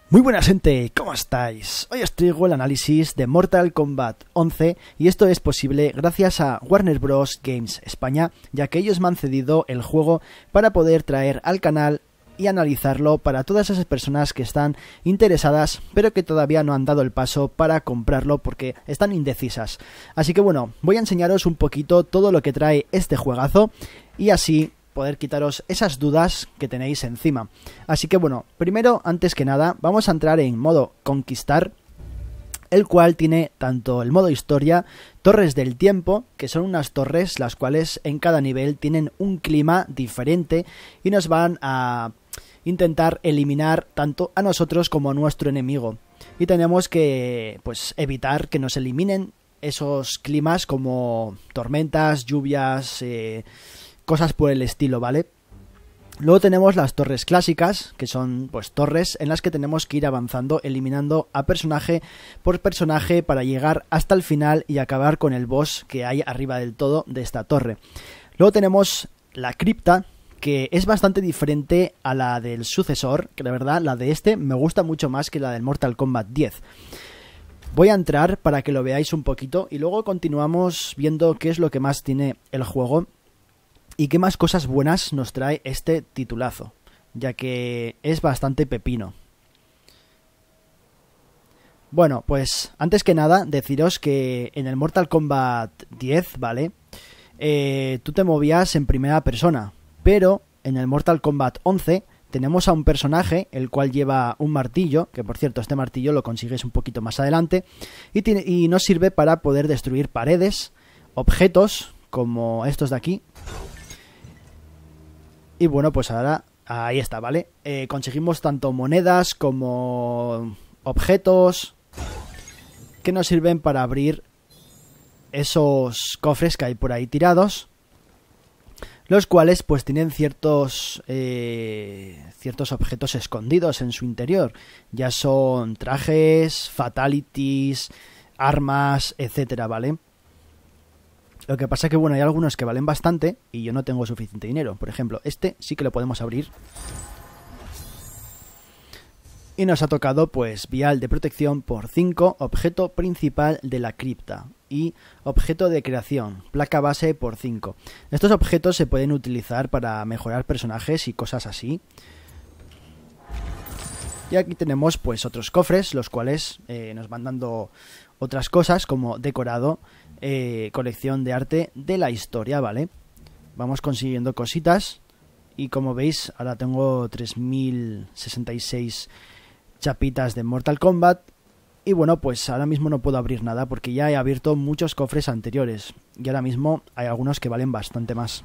Muy buena gente, ¿cómo estáis? Hoy os traigo el análisis de Mortal Kombat 11 y esto es posible gracias a Warner Bros. Games España, ya que ellos me han cedido el juego para poder traer al canal y analizarlo para todas esas personas que están interesadas pero que todavía no han dado el paso para comprarlo porque están indecisas. Así que bueno, voy a enseñaros un poquito todo lo que trae este juegazo y así poder quitaros esas dudas que tenéis encima. Así que bueno, primero, antes que nada, vamos a entrar en modo conquistar, el cual tiene tanto el modo historia, torres del tiempo, que son unas torres las cuales en cada nivel tienen un clima diferente y nos van a intentar eliminar tanto a nosotros como a nuestro enemigo. Y tenemos que pues evitar que nos eliminen esos climas como tormentas, lluvias, cosas por el estilo, ¿vale? Luego tenemos las torres clásicas, que son pues torres en las que tenemos que ir avanzando, eliminando a personaje por personaje para llegar hasta el final y acabar con el boss que hay arriba del todo de esta torre. Luego tenemos la cripta, que es bastante diferente a la del sucesor, que la verdad la de este me gusta mucho más que la del Mortal Kombat 10. Voy a entrar para que lo veáis un poquito y luego continuamos viendo qué es lo que más tiene el juego y qué más cosas buenas nos trae este titulazo, ya que es bastante pepino. Bueno, pues antes que nada deciros que en el Mortal Kombat 10, ¿vale? Tú te movías en primera persona, pero en el Mortal Kombat 11 tenemos a un personaje, el cual lleva un martillo, que por cierto este martillo lo consigues un poquito más adelante, y nos sirve para poder destruir paredes, objetos, como estos de aquí. Y bueno, pues ahora ahí está, ¿vale? Conseguimos tanto monedas como objetos que nos sirven para abrir esos cofres que hay por ahí tirados, los cuales pues tienen ciertos objetos escondidos en su interior. Ya son trajes, fatalities, armas, etcétera, ¿vale? Lo que pasa es que, bueno, hay algunos que valen bastante y yo no tengo suficiente dinero. Por ejemplo, este sí que lo podemos abrir. Y nos ha tocado, pues, vial de protección por 5, objeto principal de la cripta. Y objeto de creación, placa base por 5. Estos objetos se pueden utilizar para mejorar personajes y cosas así. Y aquí tenemos, pues, otros cofres, los cuales nos van dando otras cosas como decorado, colección de arte de la historia, ¿vale? Vamos consiguiendo cositas y como veis ahora tengo 3066 chapitas de Mortal Kombat y bueno, pues ahora mismo no puedo abrir nada porque ya he abierto muchos cofres anteriores y ahora mismo hay algunos que valen bastante más.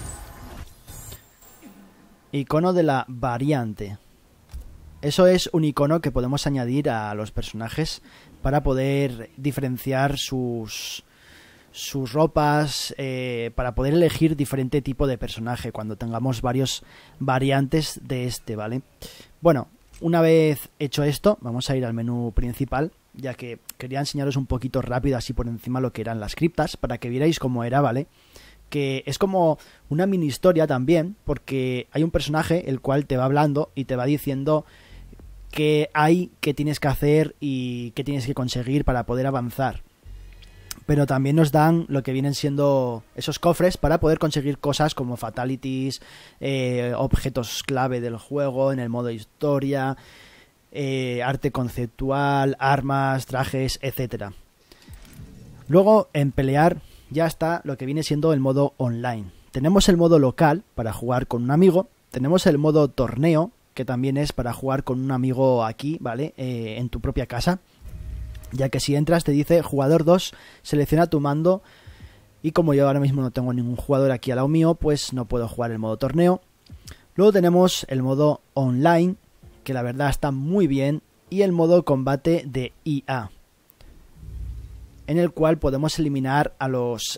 Icono de la variante. Eso es un icono que podemos añadir a los personajes para poder diferenciar sus ropas, para poder elegir diferente tipo de personaje cuando tengamos varios variantes de este, ¿vale? Bueno, una vez hecho esto, vamos a ir al menú principal, ya que quería enseñaros un poquito rápido así por encima lo que eran las criptas, para que vierais cómo era, ¿vale? Que es como una mini historia también, porque hay un personaje el cual te va hablando y te va diciendo qué hay, qué tienes que hacer y qué tienes que conseguir para poder avanzar. Pero también nos dan lo que vienen siendo esos cofres para poder conseguir cosas como fatalities, objetos clave del juego en el modo historia, arte conceptual, armas, trajes, etcétera. Luego en pelear ya está lo que viene siendo el modo online. Tenemos el modo local para jugar con un amigo, tenemos el modo torneo, que también es para jugar con un amigo aquí, ¿vale? En tu propia casa. Ya que si entras te dice jugador 2, selecciona tu mando y como yo ahora mismo no tengo ningún jugador aquí al lado mío, pues no puedo jugar el modo torneo. Luego tenemos el modo online, que la verdad está muy bien, y el modo combate de IA, en el cual podemos eliminar a los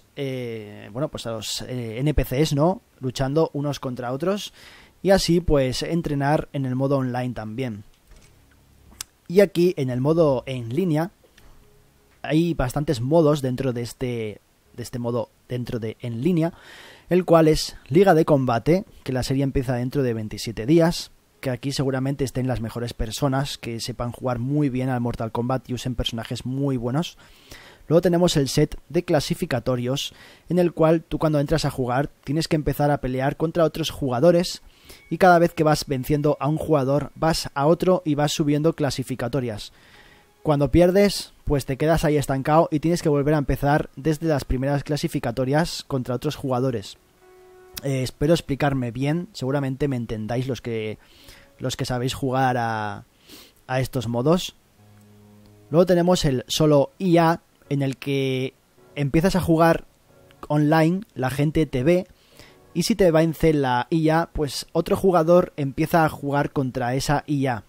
NPCs, ¿no? Luchando unos contra otros y así pues entrenar en el modo online también. Y aquí en el modo en línea hay bastantes modos dentro de este modo dentro de en línea, el cual es Liga de Combate, que la serie empieza dentro de 27 días, que aquí seguramente estén las mejores personas que sepan jugar muy bien al Mortal Kombat y usen personajes muy buenos. Luego tenemos el set de clasificatorios, en el cual tú cuando entras a jugar tienes que empezar a pelear contra otros jugadores y cada vez que vas venciendo a un jugador vas a otro y vas subiendo clasificatorias. Cuando pierdes, pues te quedas ahí estancado y tienes que volver a empezar desde las primeras clasificatorias contra otros jugadores. Espero explicarme bien, seguramente me entendáis los que sabéis jugar a estos modos. Luego tenemos el solo IA, en el que empiezas a jugar online, la gente te ve, y si te vence la IA, pues otro jugador empieza a jugar contra esa IA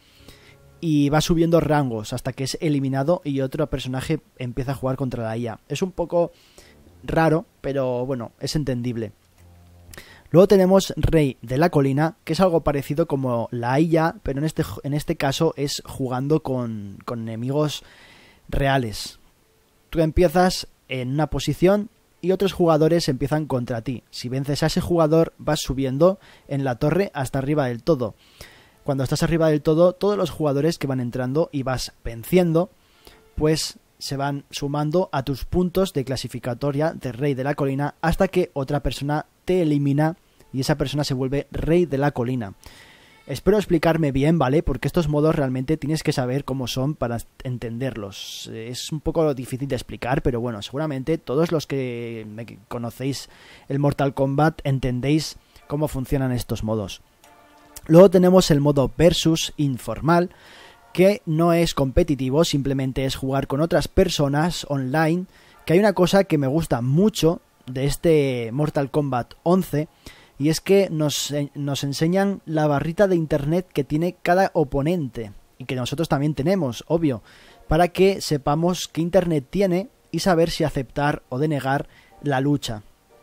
y va subiendo rangos hasta que es eliminado y otro personaje empieza a jugar contra la IA. Es un poco raro, pero bueno, es entendible. Luego tenemos Rey de la Colina, que es algo parecido como la IA, pero en este caso es jugando con enemigos reales. Tú empiezas en una posición y otros jugadores empiezan contra ti. Si vences a ese jugador, vas subiendo en la torre hasta arriba del todo. Cuando estás arriba del todo, todos los jugadores que van entrando y vas venciendo, pues se van sumando a tus puntos de clasificatoria de Rey de la Colina hasta que otra persona te elimina y esa persona se vuelve Rey de la Colina. Espero explicarme bien, ¿vale? Porque estos modos realmente tienes que saber cómo son para entenderlos. Es un poco difícil de explicar, pero bueno, seguramente todos los que conocéis el Mortal Kombat entendéis cómo funcionan estos modos. Luego tenemos el modo Versus informal, que no es competitivo, simplemente es jugar con otras personas online, que hay una cosa que me gusta mucho de este Mortal Kombat 11, y es que nos enseñan la barrita de internet que tiene cada oponente, y que nosotros también tenemos, obvio, para que sepamos qué internet tiene y saber si aceptar o denegar la lucha.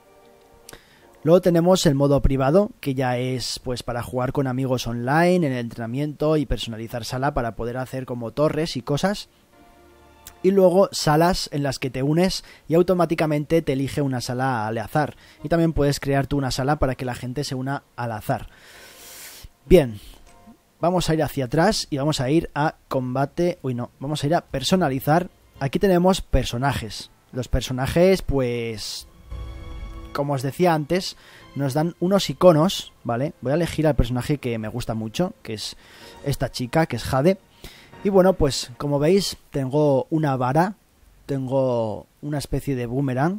Luego tenemos el modo privado, que ya es pues para jugar con amigos online, en el entrenamiento y personalizar sala para poder hacer como torres y cosas. Y luego salas en las que te unes y automáticamente te elige una sala al azar. Y también puedes crear tú una sala para que la gente se una al azar. Bien, vamos a ir hacia atrás y vamos a ir a combate... vamos a ir a personalizar. Aquí tenemos personajes. Los personajes, pues... como os decía antes, nos dan unos iconos, ¿vale? Voy a elegir al personaje que me gusta mucho, que es esta chica, que es Jade. Y bueno, pues como veis, tengo una vara, tengo una especie de boomerang.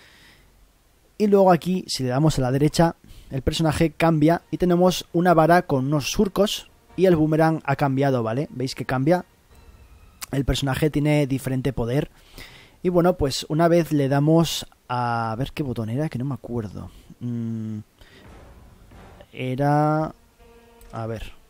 Y luego aquí, si le damos a la derecha, el personaje cambia y tenemos una vara con unos surcos y el boomerang ha cambiado, ¿vale? ¿Veis que cambia? El personaje tiene diferente poder. Y bueno, pues una vez le damos a ver qué botón era, que no me acuerdo. Era... a ver...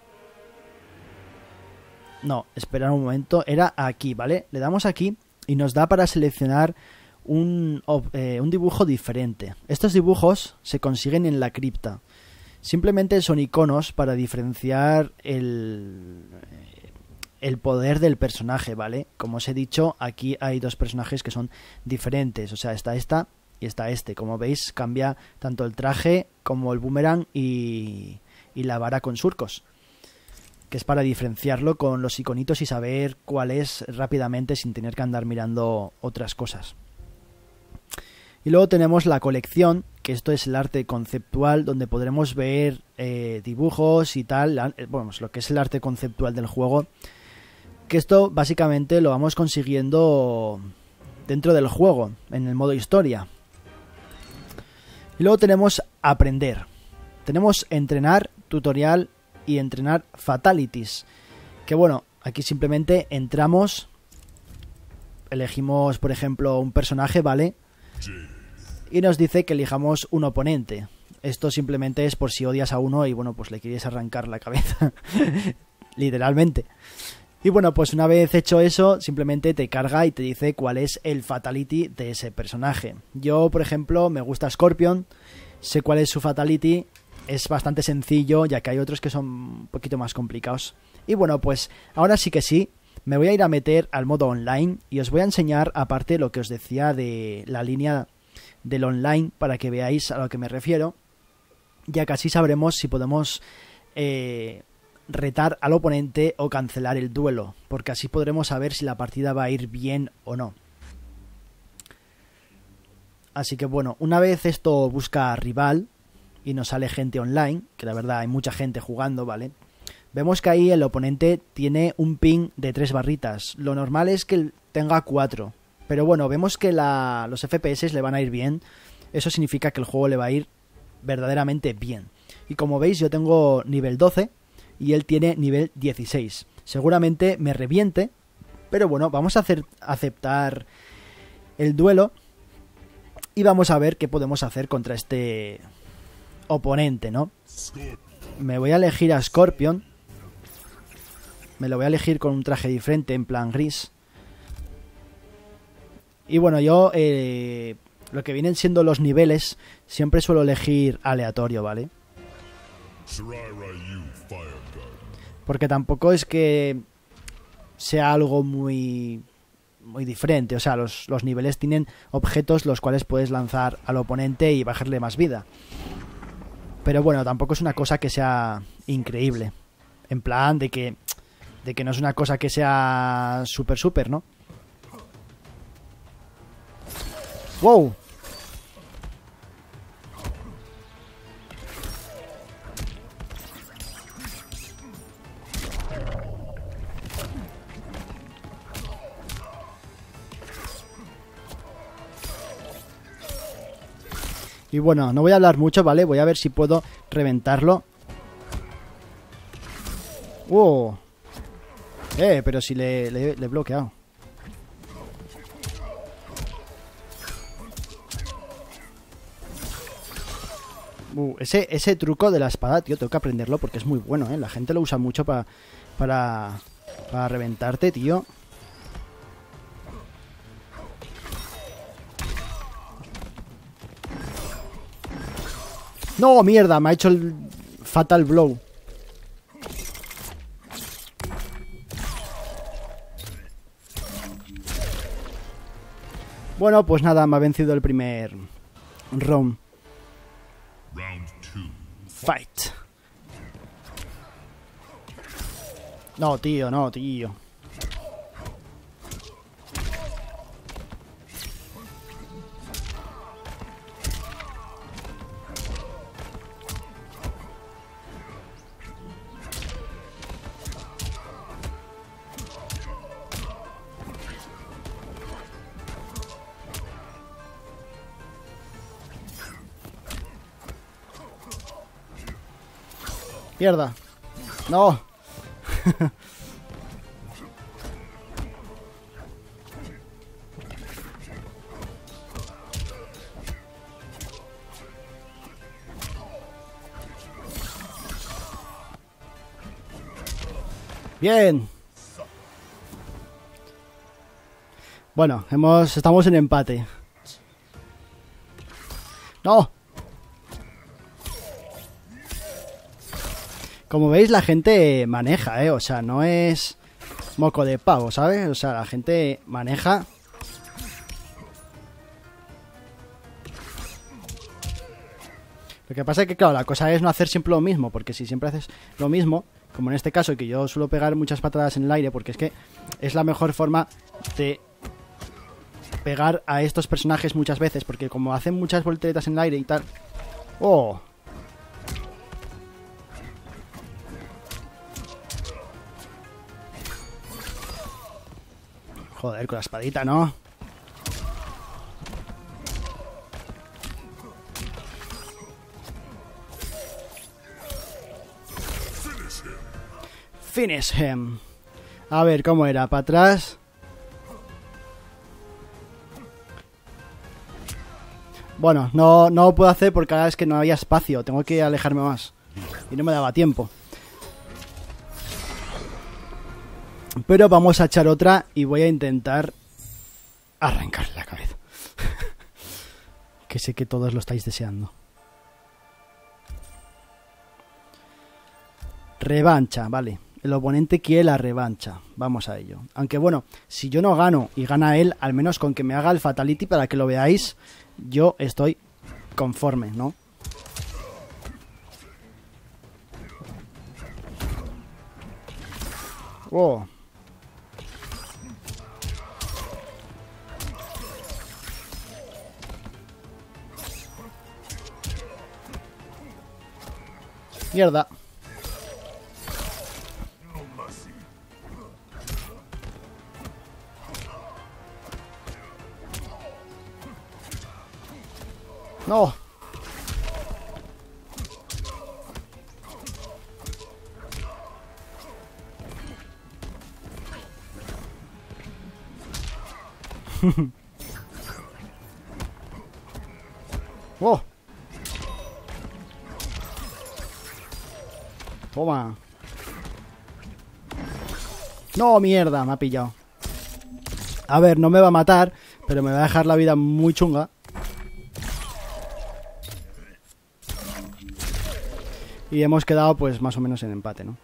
no, esperad un momento, era aquí, ¿vale? Le damos aquí y nos da para seleccionar un dibujo diferente. Estos dibujos se consiguen en la cripta. Simplemente son iconos para diferenciar el poder del personaje, ¿vale? Como os he dicho, aquí hay dos personajes que son diferentes. O sea, está esta y está este. Como veis, cambia tanto el traje como el boomerang y la vara con surcos, que es para diferenciarlo con los iconitos y saber cuál es rápidamente sin tener que andar mirando otras cosas. Y luego tenemos la colección, que esto es el arte conceptual, donde podremos ver dibujos y tal, bueno, lo que es el arte conceptual del juego, que esto básicamente lo vamos consiguiendo dentro del juego, en el modo historia. Y luego tenemos aprender, tenemos entrenar, tutorial y entrenar fatalities, que bueno, aquí simplemente entramos, elegimos por ejemplo un personaje, ¿vale? Y nos dice que elijamos un oponente. Esto simplemente es por si odias a uno y bueno, pues le quieres arrancar la cabeza literalmente. Y bueno, pues una vez hecho eso, simplemente te carga y te dice cuál es el fatality de ese personaje. Yo, por ejemplo, me gusta Scorpion, sé cuál es su fatality. Es bastante sencillo, ya que hay otros que son un poquito más complicados. Y bueno, pues ahora sí que sí, me voy a ir a meter al modo online y os voy a enseñar, aparte, lo que os decía de la línea del online, para que veáis a lo que me refiero, ya que así sabremos si podemos retar al oponente o cancelar el duelo, porque así podremos saber si la partida va a ir bien o no. Así que bueno, una vez esto busca rival y nos sale gente online, que la verdad hay mucha gente jugando, ¿vale? Vemos que ahí el oponente tiene un ping de 3 barritas. Lo normal es que tenga 4. Pero bueno, vemos que los FPS le van a ir bien. Eso significa que el juego le va a ir verdaderamente bien. Y como veis, yo tengo nivel 12 y él tiene nivel 16. Seguramente me reviente, pero bueno, vamos a aceptar el duelo y vamos a ver qué podemos hacer contra este oponente, ¿no? Me voy a elegir a Scorpion. Me lo voy a elegir con un traje diferente, en plan gris. Y bueno, yo lo que vienen siendo los niveles siempre suelo elegir aleatorio, ¿vale? Porque tampoco es que sea algo muy diferente. O sea, los niveles tienen objetos los cuales puedes lanzar al oponente y bajarle más vida. Pero bueno, tampoco es una cosa que sea increíble. En plan de que no es una cosa que sea súper, ¿no? ¡Wow! Y bueno, no voy a hablar mucho, ¿vale? Voy a ver si puedo reventarlo. ¡Wow! Pero si le he bloqueado. Ese truco de la espada, tío, tengo que aprenderlo porque es muy bueno, ¿eh? La gente lo usa mucho para reventarte, tío. ¡No, mierda! Me ha hecho el Fatal Blow. Bueno, pues nada, me ha vencido el primer round. Fight. No, tío, no, tío. Mierda. No. Bien. Bueno, estamos en empate. No. Como veis, la gente maneja, o sea, no es moco de pavo, ¿sabes? O sea, la gente maneja. Lo que pasa es que, claro, la cosa es no hacer siempre lo mismo, porque si siempre haces lo mismo, como en este caso, que yo suelo pegar muchas patadas en el aire, porque es que es la mejor forma de pegar a estos personajes muchas veces, porque como hacen muchas volteretas en el aire y tal... ¡Oh! Joder, con la espadita, ¿no? Finish him. A ver, ¿cómo era? ¿Para atrás? Bueno, no lo puedo hacer porque ahora es que no había espacio. Tengo que alejarme más. Y no me daba tiempo. Pero vamos a echar otra y voy a intentar arrancarle la cabeza. Que sé que todos lo estáis deseando. Revancha, vale. El oponente quiere la revancha. Vamos a ello. Aunque bueno, si yo no gano y gana él, al menos con que me haga el fatality para que lo veáis, yo estoy conforme, ¿no? Oh. Mierda. No. Oh. Toma. No, mierda, me ha pillado. A ver, no me va a matar, pero me va a dejar la vida muy chunga. Y hemos quedado pues más o menos en empate, ¿no?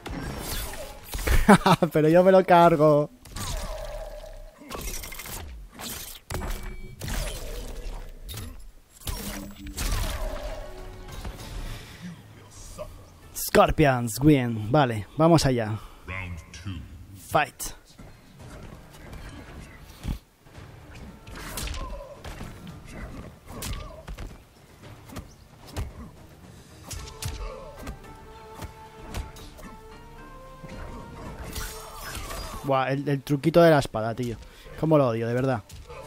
Pero yo me lo cargo. Scorpions win. Vale, vamos allá. Fight. Buah, el truquito de la espada, tío. Cómo lo odio, de verdad.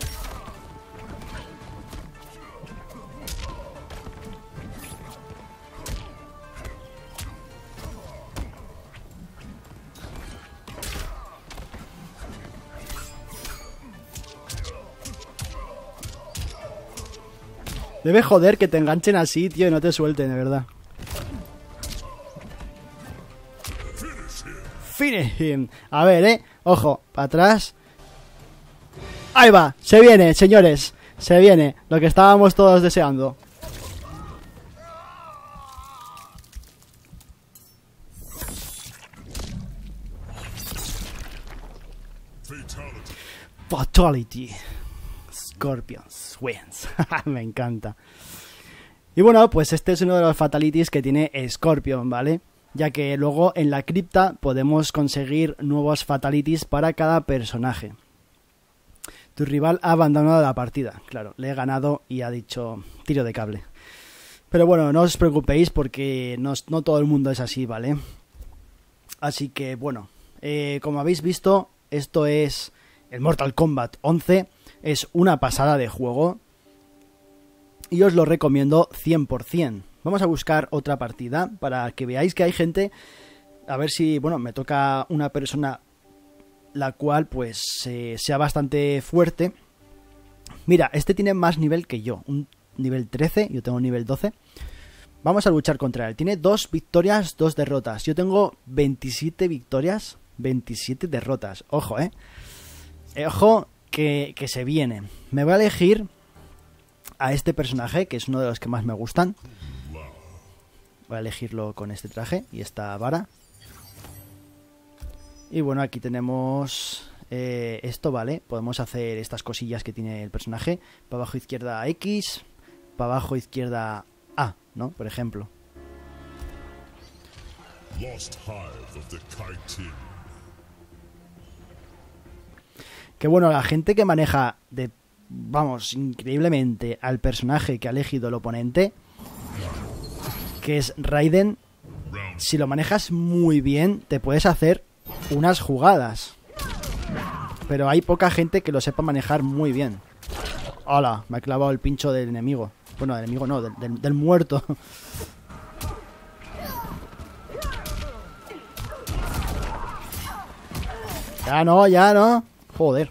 Debe joder que te enganchen así, tío, y no te suelten, de verdad. Finish him. A ver, ojo, para atrás. Ahí va, se viene, señores. Se viene, lo que estábamos todos deseando. Fatality. Scorpions wins. Me encanta. Y bueno, pues este es uno de los fatalities que tiene Scorpion, ¿vale? Ya que luego en la cripta podemos conseguir nuevos fatalities para cada personaje. Tu rival ha abandonado la partida. Claro, le he ganado y ha dicho tiro de cable. Pero bueno, no os preocupéis porque no todo el mundo es así, ¿vale? Así que bueno, como habéis visto, esto es el Mortal Kombat 11. Es una pasada de juego y os lo recomiendo 100%. Vamos a buscar otra partida para que veáis que hay gente. A ver si, bueno, me toca una persona la cual pues sea bastante fuerte. Mira, este tiene más nivel que yo, un nivel 13, yo tengo un nivel 12. Vamos a luchar contra él. Tiene 2 victorias, 2 derrotas. Yo tengo 27 victorias, 27 derrotas. Ojo, ojo que se viene. Me voy a elegir a este personaje, que es uno de los que más me gustan. Voy a elegirlo con este traje y esta vara. Y bueno, aquí tenemos esto, ¿vale? Podemos hacer estas cosillas que tiene el personaje. Para abajo izquierda X, para abajo izquierda A, ¿no? Por ejemplo. Que bueno, la gente que maneja vamos, increíblemente al personaje que ha elegido el oponente, que es Raiden, si lo manejas muy bien, te puedes hacer unas jugadas. Pero hay poca gente que lo sepa manejar muy bien. ¡Hala! Me ha clavado el pincho del enemigo. Bueno, del enemigo no, del muerto. Ya no, ya no. Joder.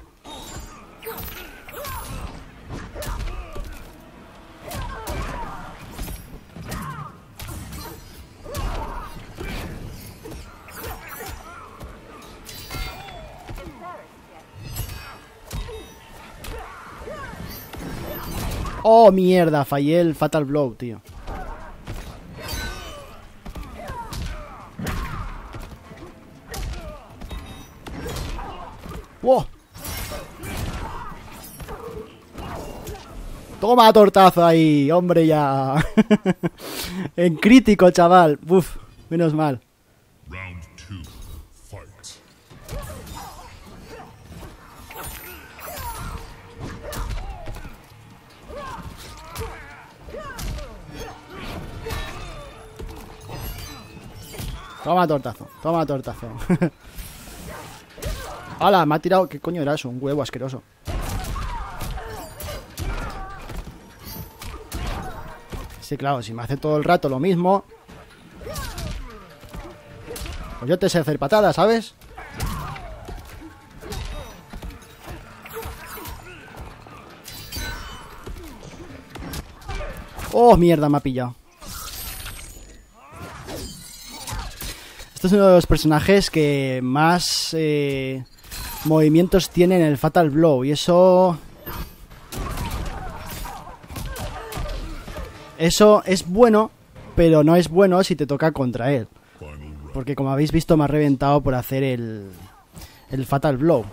Oh, mierda, fallé el Fatal Blow, tío. ¡Wow! Toma tortazo ahí, hombre, ya. En crítico, chaval. Uf, menos mal. Toma tortazo, toma tortazo. ¡Hala! Me ha tirado... ¿Qué coño era eso? Un huevo asqueroso. Sí, claro, si me hace todo el rato lo mismo... Pues yo te sé hacer patadas, ¿sabes? ¡Oh, mierda! Me ha pillado. Este es uno de los personajes que más movimientos tiene en el Fatal Blow. Y eso... Eso es bueno, pero no es bueno si te toca contra él. Porque como habéis visto me ha reventado por hacer el Fatal Blow.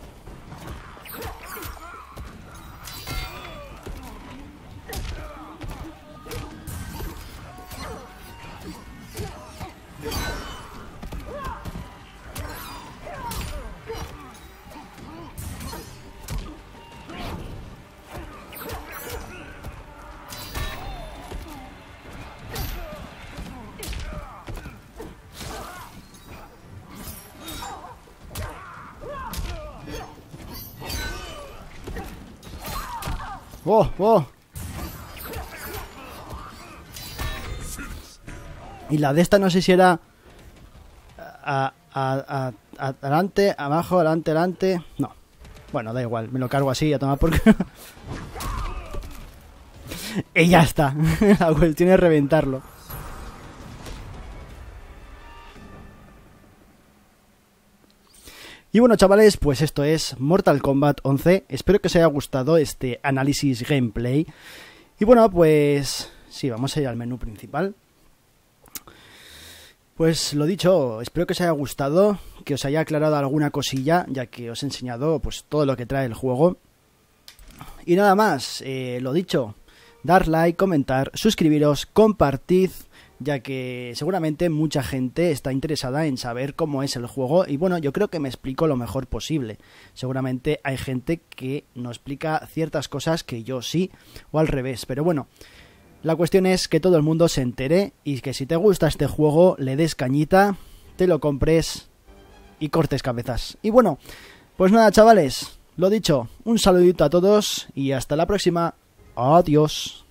¡Oh, oh! Y la de esta no sé si era... adelante, abajo, adelante, adelante... No. Bueno, da igual, me lo cargo así, a tomar por... Y ya está. La cuestión es reventarlo. Y bueno, chavales, pues esto es Mortal Kombat 11. Espero que os haya gustado este análisis gameplay. Y bueno, pues sí, vamos a ir al menú principal. Pues lo dicho, espero que os haya gustado, que os haya aclarado alguna cosilla, ya que os he enseñado pues todo lo que trae el juego. Y nada más, lo dicho, dar like, comentar, suscribiros, compartid, ya que seguramente mucha gente está interesada en saber cómo es el juego y bueno, yo creo que me explico lo mejor posible. Seguramente hay gente que no explica ciertas cosas que yo sí, o al revés, pero bueno, la cuestión es que todo el mundo se entere y que si te gusta este juego le des cañita, te lo compres y cortes cabezas. Y bueno, pues nada, chavales, lo dicho, un saludito a todos y hasta la próxima. Adiós.